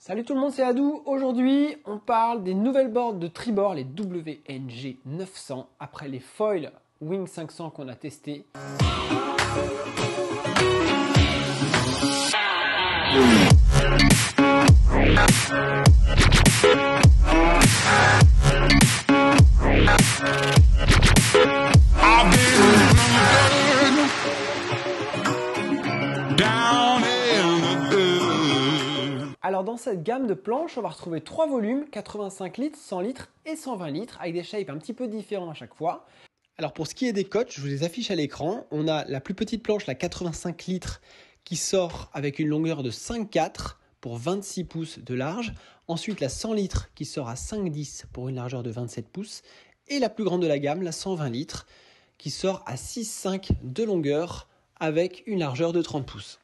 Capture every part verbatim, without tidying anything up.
Salut tout le monde, c'est Adou. Aujourd'hui, on parle des nouvelles boards de tribord, les W N G neuf cents, après les foils Wing cinq cents qu'on a testés. Alors dans cette gamme de planches, on va retrouver trois volumes, quatre-vingt-cinq litres, cent litres et cent vingt litres, avec des shapes un petit peu différents à chaque fois. Alors pour ce qui est des cotes, je vous les affiche à l'écran. On a la plus petite planche, la quatre-vingt-cinq litres, qui sort avec une longueur de cinq virgule quatre pour vingt-six pouces de large. Ensuite la cent litres qui sort à cinq virgule dix pour une largeur de vingt-sept pouces. Et la plus grande de la gamme, la cent vingt litres, qui sort à six virgule cinq de longueur avec une largeur de trente pouces.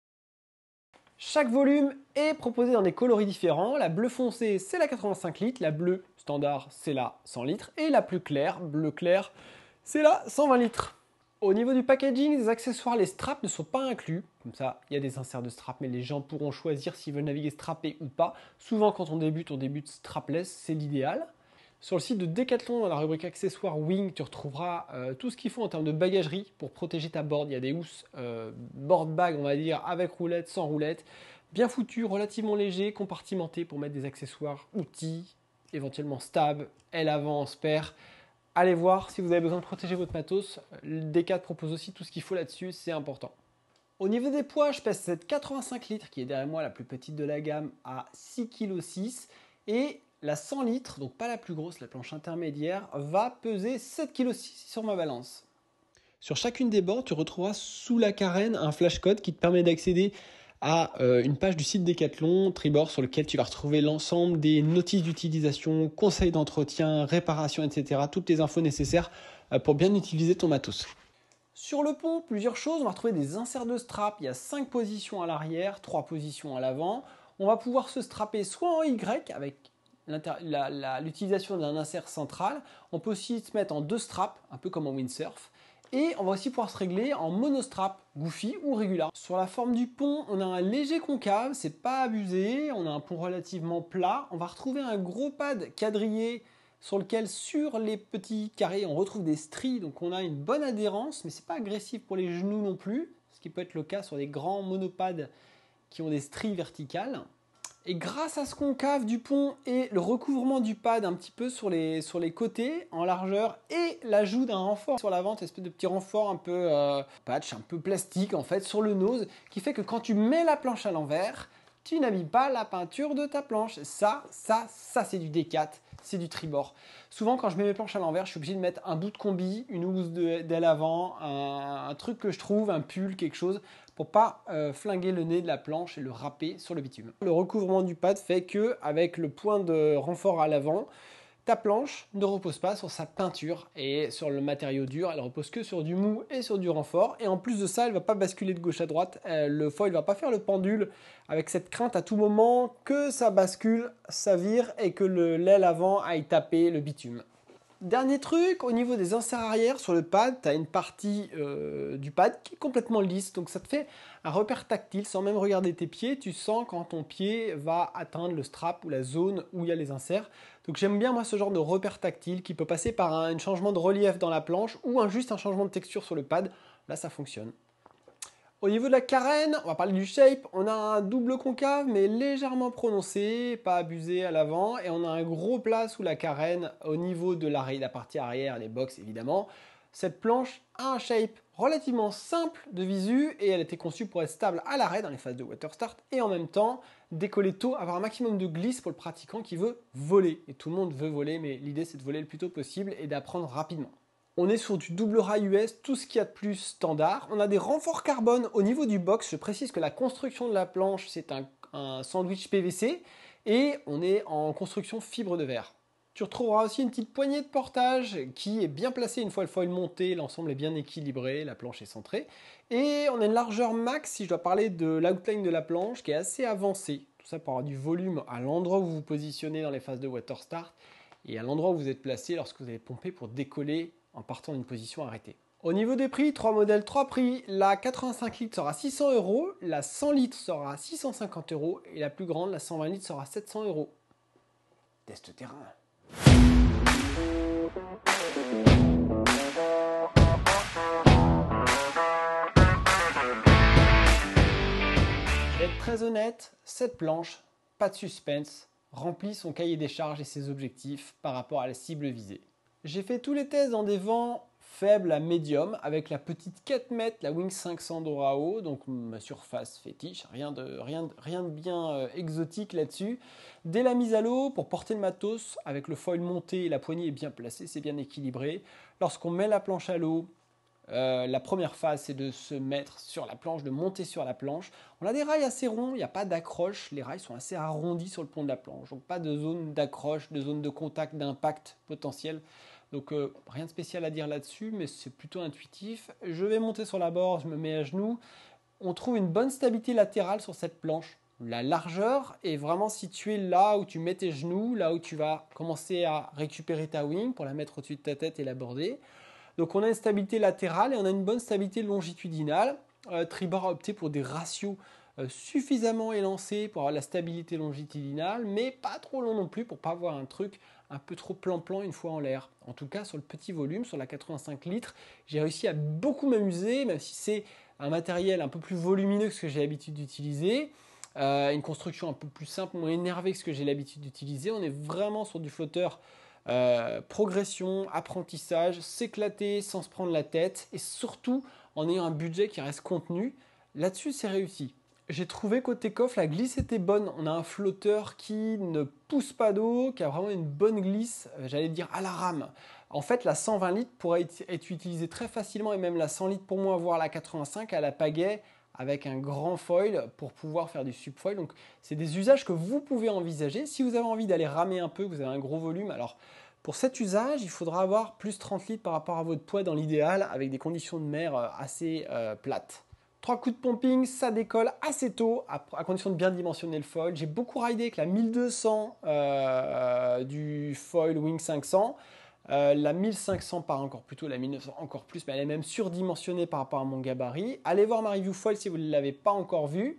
Chaque volume est proposé dans des coloris différents. La bleue foncée, c'est la quatre-vingt-cinq litres. La bleue standard, c'est la cent litres. Et la plus claire, bleu clair, c'est la cent vingt litres. Au niveau du packaging, des accessoires, les straps ne sont pas inclus. Comme ça, il y a des inserts de straps, mais les gens pourront choisir s'ils veulent naviguer strappé ou pas. Souvent, quand on débute, on débute strapless, c'est l'idéal. Sur le site de Decathlon, dans la rubrique accessoires Wing, tu retrouveras euh, tout ce qu'il faut en termes de bagagerie pour protéger ta board. Il y a des housses euh, board bag, on va dire, avec roulette, sans roulette, bien foutu, relativement léger, compartimenté pour mettre des accessoires, outils, éventuellement stab, aile avant, spare. Allez voir si vous avez besoin de protéger votre matos. Le Decat propose aussi tout ce qu'il faut là-dessus, c'est important. Au niveau des poids, je pèse cette quatre-vingt-cinq litres qui est derrière moi, la plus petite de la gamme, à six virgule six kg. Et la cent litres, donc pas la plus grosse, la planche intermédiaire, va peser sept virgule six kg sur ma balance. Sur chacune des boards, tu retrouveras sous la carène un flash code qui te permet d'accéder à euh, une page du site Decathlon Tribord sur lequel tu vas retrouver l'ensemble des notices d'utilisation, conseils d'entretien, réparation, et cetera. Toutes les infos nécessaires euh, pour bien utiliser ton matos. Sur le pont, plusieurs choses. On va retrouver des inserts de strap. Il y a cinq positions à l'arrière, trois positions à l'avant. On va pouvoir se strapper soit en Y avec l'utilisation d'un insert central. On peut aussi se mettre en deux straps, un peu comme en windsurf. Et on va aussi pouvoir se régler en monostrap, goofy ou régular. Sur la forme du pont, on a un léger concave, c'est pas abusé. On a un pont relativement plat. On va retrouver un gros pad quadrillé sur lequel, sur les petits carrés, on retrouve des stries. Donc on a une bonne adhérence, mais c'est pas agressif pour les genoux non plus, ce qui peut être le cas sur des grands monopads qui ont des stries verticales. Et grâce à ce concave du pont et le recouvrement du pad un petit peu sur les, sur les côtés en largeur et l'ajout d'un renfort sur l'avant, une espèce de petit renfort un peu euh, patch, un peu plastique en fait sur le nose, qui fait que quand tu mets la planche à l'envers, tu n'abîmes pas la peinture de ta planche. Ça, ça, ça c'est du Decat, c'est du tribord. Souvent quand je mets mes planches à l'envers, je suis obligé de mettre un bout de combi, une housse d'aile avant, un, un truc que je trouve, un pull, quelque chose, pour pas euh, flinguer le nez de la planche et le râper sur le bitume. Le recouvrement du pad fait que, avec le point de renfort à l'avant, ta planche ne repose pas sur sa peinture et sur le matériau dur, elle repose que sur du mou et sur du renfort. Et en plus de ça, elle ne va pas basculer de gauche à droite, euh, le foil ne va pas faire le pendule avec cette crainte à tout moment que ça bascule, ça vire et que l'aile avant aille taper le bitume. Dernier truc, au niveau des inserts arrière sur le pad, tu as une partie euh, du pad qui est complètement lisse, donc ça te fait un repère tactile sans même regarder tes pieds. Tu sens quand ton pied va atteindre le strap ou la zone où il y a les inserts. Donc j'aime bien moi ce genre de repère tactile qui peut passer par un, un changement de relief dans la planche ou un, juste un changement de texture sur le pad. Là ça fonctionne. Au niveau de la carène, on va parler du shape, on a un double concave mais légèrement prononcé, pas abusé à l'avant, et on a un gros plat sous la carène au niveau de la, la partie arrière, les box évidemment. Cette planche a un shape relativement simple de visu et elle a été conçue pour être stable à l'arrêt dans les phases de water start et en même temps décoller tôt, avoir un maximum de glisse pour le pratiquant qui veut voler. Et tout le monde veut voler, mais l'idée c'est de voler le plus tôt possible et d'apprendre rapidement. On est sur du double rail U S, tout ce qu'il y a de plus standard. On a des renforts carbone au niveau du box. Je précise que la construction de la planche, c'est un, un sandwich P V C et on est en construction fibre de verre. Tu retrouveras aussi une petite poignée de portage qui est bien placée une fois le foil monté. L'ensemble est bien équilibré, la planche est centrée. Et on a une largeur max, si je dois parler de l'outline de la planche, qui est assez avancée. Tout ça pour avoir du volume à l'endroit où vous vous positionnez dans les phases de water start et à l'endroit où vous êtes placé lorsque vous allez pomper pour décoller en partant d'une position arrêtée. Au niveau des prix, trois modèles, trois prix. La quatre-vingt-cinq litres sera six cents euros, la cent litres sera six cent cinquante euros et la plus grande, la cent vingt litres, sera sept cents euros. Test terrain. Je vais être très honnête, cette planche, pas de suspense, remplit son cahier des charges et ses objectifs par rapport à la cible visée. J'ai fait tous les tests dans des vents faibles à médium avec la petite quatre mètres, la Wing cinq cents Dorao, donc ma surface fétiche, rien de, rien, rien de bien euh, exotique là-dessus. Dès la mise à l'eau, pour porter le matos, avec le foil monté, la poignée est bien placée, c'est bien équilibré. Lorsqu'on met la planche à l'eau, euh, la première phase c'est de se mettre sur la planche, de monter sur la planche. On a des rails assez ronds, il n'y a pas d'accroche, les rails sont assez arrondis sur le pont de la planche, donc pas de zone d'accroche, de zone de contact, d'impact potentiel. Donc euh, rien de spécial à dire là-dessus, mais c'est plutôt intuitif. Je vais monter sur la bord, je me mets à genoux. On trouve une bonne stabilité latérale sur cette planche. La largeur est vraiment située là où tu mets tes genoux, là où tu vas commencer à récupérer ta wing pour la mettre au-dessus de ta tête et l'aborder. Donc on a une stabilité latérale et on a une bonne stabilité longitudinale. Euh, Tribord a opté pour des ratios euh, suffisamment élancés pour avoir la stabilité longitudinale, mais pas trop long non plus pour pas avoir un truc un peu trop plan-plan une fois en l'air. En tout cas, sur le petit volume, sur la quatre-vingt-cinq litres, j'ai réussi à beaucoup m'amuser, même si c'est un matériel un peu plus volumineux que ce que j'ai l'habitude d'utiliser, euh, une construction un peu plus simple, moins énervée que ce que j'ai l'habitude d'utiliser. On est vraiment sur du flotteur euh, progression, apprentissage, s'éclater sans se prendre la tête, et surtout en ayant un budget qui reste contenu. Là-dessus, c'est réussi. J'ai trouvé côté coffre, la glisse était bonne. On a un flotteur qui ne pousse pas d'eau, qui a vraiment une bonne glisse, j'allais dire à la rame. En fait, la cent vingt litres pourrait être utilisée très facilement, et même la cent litres pour moi, voire la quatre-vingt-cinq à la pagaie avec un grand foil pour pouvoir faire du subfoil. Donc, c'est des usages que vous pouvez envisager. Si vous avez envie d'aller ramer un peu, vous avez un gros volume. Alors, pour cet usage, il faudra avoir plus trente litres par rapport à votre poids dans l'idéal, avec des conditions de mer assez euh, plates. Trois coups de pumping, ça décolle assez tôt, à, à condition de bien dimensionner le foil. J'ai beaucoup ridé avec la mille deux cents euh, du foil Wing cinq cents. Euh, la mille cinq cents part encore plus tôt, la mille neuf cents encore plus, mais elle est même surdimensionnée par rapport à mon gabarit. Allez voir ma review foil si vous ne l'avez pas encore vue.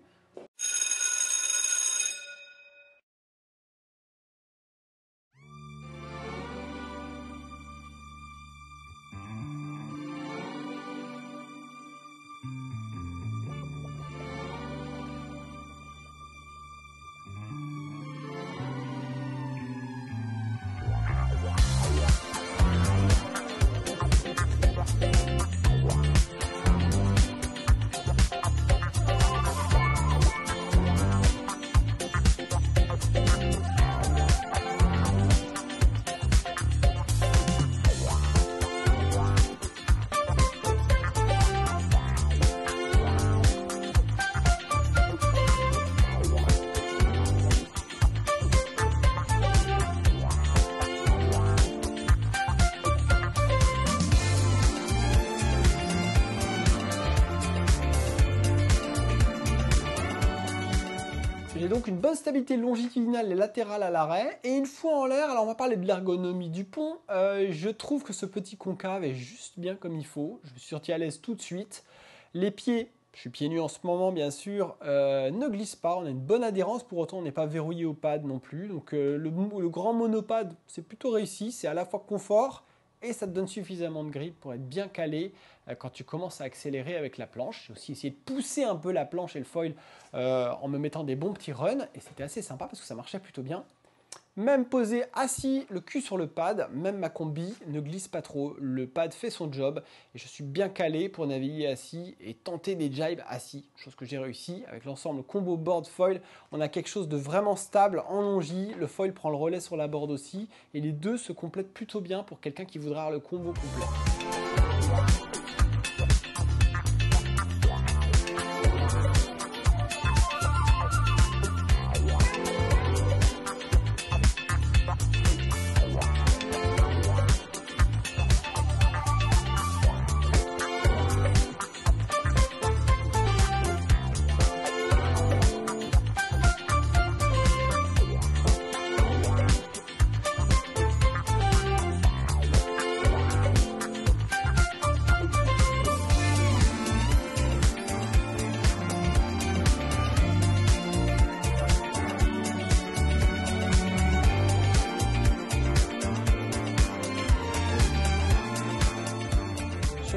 J'ai donc une bonne stabilité longitudinale et latérale à l'arrêt. Et une fois en l'air, alors on va parler de l'ergonomie du pont. Euh, je trouve que ce petit concave est juste bien comme il faut. Je me suis senti à l'aise tout de suite. Les pieds, je suis pieds nus en ce moment bien sûr, euh, ne glissent pas. On a une bonne adhérence, pour autant on n'est pas verrouillé au pad non plus. Donc euh, le, le grand monopad, c'est plutôt réussi. C'est à la fois confort et ça te donne suffisamment de grip pour être bien calé euh, quand tu commences à accélérer avec la planche. J'ai aussi essayé de pousser un peu la planche et le foil euh, en me mettant des bons petits runs, et c'était assez sympa parce que ça marchait plutôt bien. Même posé assis, le cul sur le pad, même ma combi ne glisse pas trop. Le pad fait son job et je suis bien calé pour naviguer assis et tenter des jibes assis, chose que j'ai réussi avec l'ensemble combo board foil. On a quelque chose de vraiment stable en longi, le foil prend le relais sur la board aussi, et les deux se complètent plutôt bien pour quelqu'un qui voudra avoir le combo complet.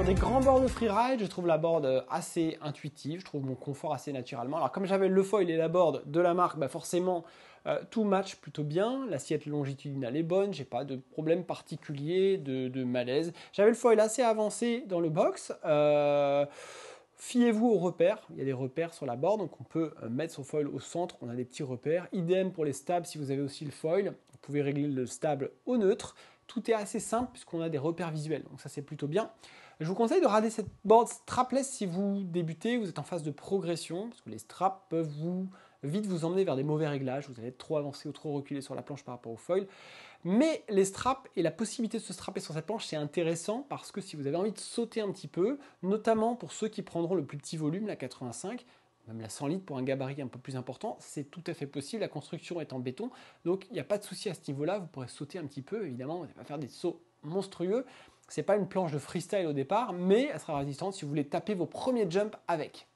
des grands boards de freeride, je trouve la board assez intuitive, je trouve mon confort assez naturellement. Alors comme j'avais le foil et la board de la marque, bah forcément euh, tout match plutôt bien. L'assiette longitudinale est bonne, j'ai pas de problème particulier, de, de malaise. J'avais le foil assez avancé dans le box. Euh, Fiez-vous aux repères, il y a des repères sur la board, donc on peut mettre son foil au centre, on a des petits repères. Idem pour les stabs si vous avez aussi le foil, vous pouvez régler le stab au neutre. Tout est assez simple puisqu'on a des repères visuels, donc ça c'est plutôt bien. Je vous conseille de rader cette board strapless si vous débutez, vous êtes en phase de progression, parce que les straps peuvent vous, vite vous emmener vers des mauvais réglages, vous allez être trop avancé ou trop reculé sur la planche par rapport au foil. Mais les straps et la possibilité de se strapper sur cette planche, c'est intéressant parce que si vous avez envie de sauter un petit peu, notamment pour ceux qui prendront le plus petit volume, la quatre-vingt-cinq, même la cent litres pour un gabarit un peu plus important, c'est tout à fait possible. La construction est en béton, donc il n'y a pas de souci à ce niveau-là. Vous pourrez sauter un petit peu, évidemment, vous n'allez pas faire des sauts monstrueux. Ce n'est pas une planche de freestyle au départ, mais elle sera résistante si vous voulez taper vos premiers jumps avec.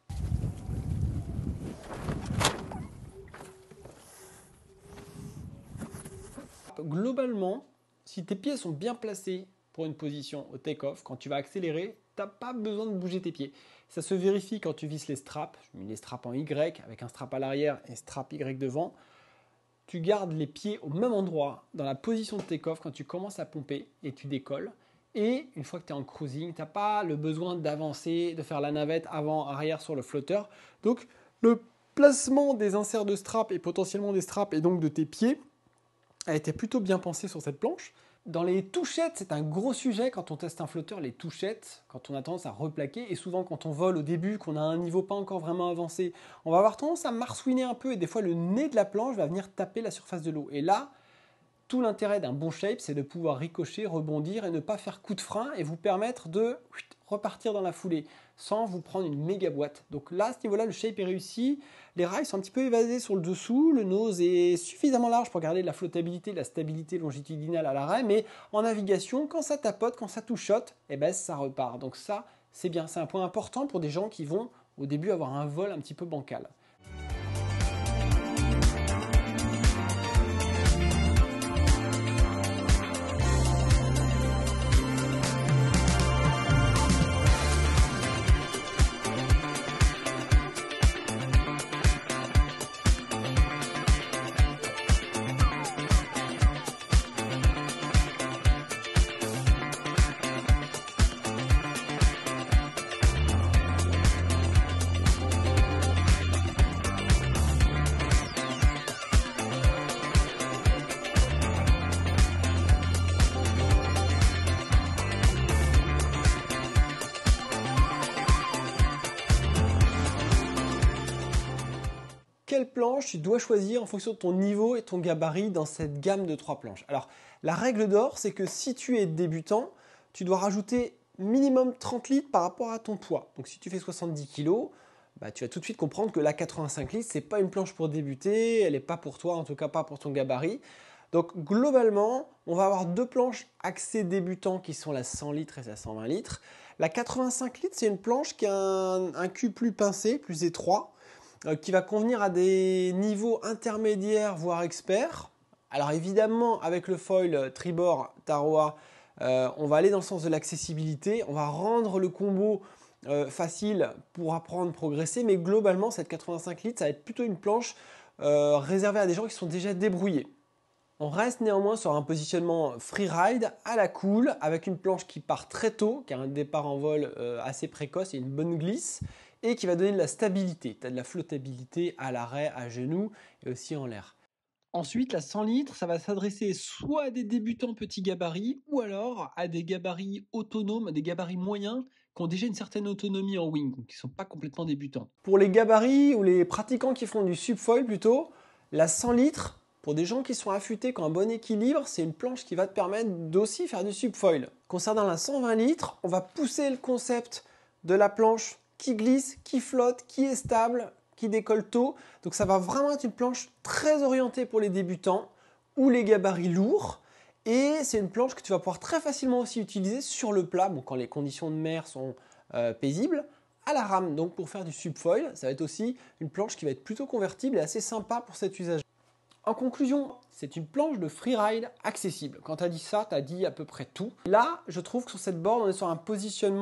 Globalement, si tes pieds sont bien placés pour une position au take-off, quand tu vas accélérer, tu n'as pas besoin de bouger tes pieds. Ça se vérifie quand tu visses les straps. Je mets les straps en Y avec un strap à l'arrière et un strap Y devant. Tu gardes les pieds au même endroit dans la position de take-off quand tu commences à pomper et tu décolles. Et une fois que tu es en cruising, tu n'as pas le besoin d'avancer, de faire la navette avant-arrière sur le flotteur. Donc le placement des inserts de straps et potentiellement des straps et donc de tes pieds a été plutôt bien pensé sur cette planche. Dans les touchettes, c'est un gros sujet quand on teste un flotteur, les touchettes, quand on a tendance à replaquer, et souvent quand on vole au début, qu'on a un niveau pas encore vraiment avancé, on va avoir tendance à marsouiner un peu, et des fois le nez de la planche va venir taper la surface de l'eau. Et là, tout l'intérêt d'un bon shape, c'est de pouvoir ricocher, rebondir et ne pas faire coup de frein, et vous permettre de repartir dans la foulée, sans vous prendre une méga boîte. Donc là, à ce niveau-là, le shape est réussi. Les rails sont un petit peu évasés sur le dessous. Le nose est suffisamment large pour garder de la flottabilité, de la stabilité longitudinale à l'arrêt. Mais en navigation, quand ça tapote, quand ça touchote, eh ben, ça repart. Donc ça, c'est bien. C'est un point important pour des gens qui vont au début avoir un vol un petit peu bancal. Quelle planche tu dois choisir en fonction de ton niveau et ton gabarit dans cette gamme de trois planches? Alors, la règle d'or, c'est que si tu es débutant, tu dois rajouter minimum trente litres par rapport à ton poids. Donc, si tu fais soixante-dix kilos, bah, tu vas tout de suite comprendre que la quatre-vingt-cinq litres, ce n'est pas une planche pour débuter, elle n'est pas pour toi, en tout cas pas pour ton gabarit. Donc, globalement, on va avoir deux planches axées débutants qui sont la cent litres et la cent vingt litres. La quatre-vingt-cinq litres, c'est une planche qui a un, un cul plus pincé, plus étroit, qui va convenir à des niveaux intermédiaires, voire experts. Alors évidemment, avec le foil tribord Taroa, euh, on va aller dans le sens de l'accessibilité, on va rendre le combo euh, facile pour apprendre, progresser, mais globalement, cette quatre-vingt-cinq litres, ça va être plutôt une planche euh, réservée à des gens qui sont déjà débrouillés. On reste néanmoins sur un positionnement freeride à la cool, avec une planche qui part très tôt, qui a un départ en vol euh, assez précoce et une bonne glisse, et qui va donner de la stabilité. Tu as de la flottabilité à l'arrêt, à genoux et aussi en l'air. Ensuite, la cent litres, ça va s'adresser soit à des débutants petits gabarits ou alors à des gabarits autonomes, des gabarits moyens qui ont déjà une certaine autonomie en wing, donc qui ne sont pas complètement débutants. Pour les gabarits ou les pratiquants qui font du subfoil plutôt, la cent litres, pour des gens qui sont affûtés, qui ont un bon équilibre, c'est une planche qui va te permettre d'aussi faire du subfoil. Concernant la cent vingt litres, on va pousser le concept de la planche qui glisse, qui flotte, qui est stable, qui décolle tôt. Donc ça va vraiment être une planche très orientée pour les débutants ou les gabarits lourds. Et c'est une planche que tu vas pouvoir très facilement aussi utiliser sur le plat, bon, quand les conditions de mer sont euh, paisibles, à la rame. Donc pour faire du subfoil, ça va être aussi une planche qui va être plutôt convertible et assez sympa pour cet usage. En conclusion, c'est une planche de freeride accessible. Quand tu as dit ça, tu as dit à peu près tout. Là, je trouve que sur cette board, on est sur un positionnement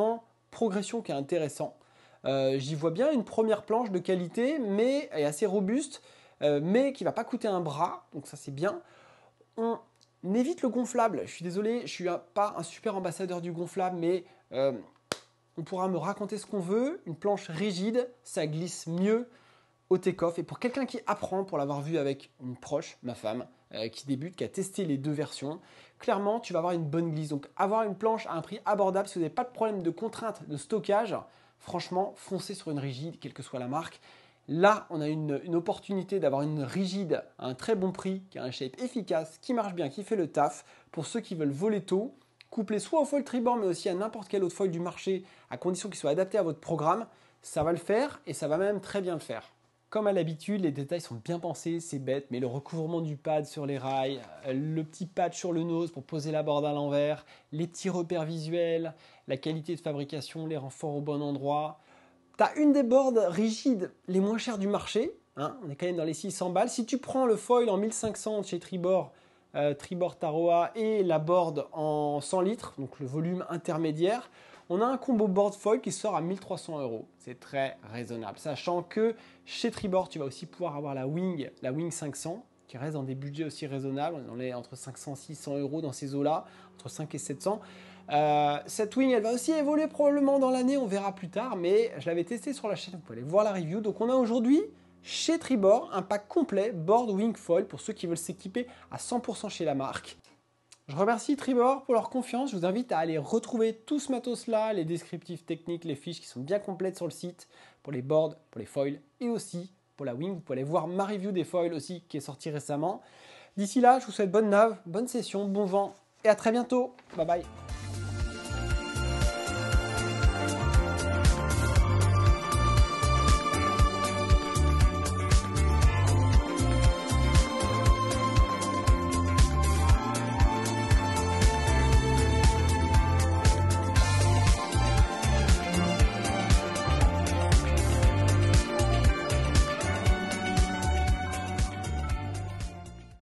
progression qui est intéressant. Euh, J'y vois bien une première planche de qualité, mais elle est assez robuste, euh, mais qui ne va pas coûter un bras, donc ça c'est bien. On évite le gonflable. Je suis désolé, je ne suis un, pas un super ambassadeur du gonflable, mais euh, on pourra me raconter ce qu'on veut. Une planche rigide, ça glisse mieux au take-off. Et pour quelqu'un qui apprend, pour l'avoir vu avec une proche, ma femme, euh, qui débute, qui a testé les deux versions, clairement, tu vas avoir une bonne glisse. Donc, avoir une planche à un prix abordable, si vous n'avez pas de problème de contrainte de stockage, franchement, foncez sur une rigide, quelle que soit la marque. Là, on a une, une opportunité d'avoir une rigide à un très bon prix, qui a un shape efficace, qui marche bien, qui fait le taf. Pour ceux qui veulent voler tôt, couplé soit au foil tribord, mais aussi à n'importe quel autre foil du marché, à condition qu'il soit adapté à votre programme, ça va le faire et ça va même très bien le faire. Comme à l'habitude, les détails sont bien pensés, c'est bête, mais le recouvrement du pad sur les rails, le petit patch sur le nose pour poser la board à l'envers, les petits repères visuels, la qualité de fabrication, les renforts au bon endroit. Tu as une des boards rigides les moins chères du marché, hein, on est quand même dans les six cents balles. Si tu prends le foil en mille cinq cents chez Tribord, euh, Tribord Taroa et la board en cent litres, donc le volume intermédiaire, on a un combo board foil qui sort à mille trois cents euros. C'est très raisonnable, sachant que chez Tribord, tu vas aussi pouvoir avoir la Wing, la Wing cinq cents, qui reste dans des budgets aussi raisonnables. On est entre cinq cents et six cents euros dans ces eaux-là, entre cinq et sept cents. Euh, cette Wing, elle va aussi évoluer probablement dans l'année, on verra plus tard, mais je l'avais testé sur la chaîne, vous pouvez aller voir la review. Donc on a aujourd'hui chez Tribord un pack complet board wing foil pour ceux qui veulent s'équiper à cent pour cent chez la marque. Je remercie Tribord pour leur confiance. Je vous invite à aller retrouver tout ce matos-là, les descriptifs techniques, les fiches qui sont bien complètes sur le site pour les boards, pour les foils et aussi pour la wing. Vous pouvez aller voir ma review des foils aussi qui est sortie récemment. D'ici là, je vous souhaite bonne nave, bonne session, bon vent et à très bientôt. Bye bye.